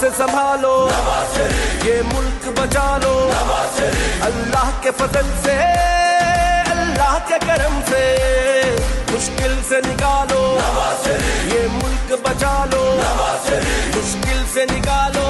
से संभालो, ये मुल्क बचा लो। अल्लाह के फजल से, अल्लाह के करम से मुश्किल से निकालो, ये मुल्क बचा लो, मुश्किल से निकालो।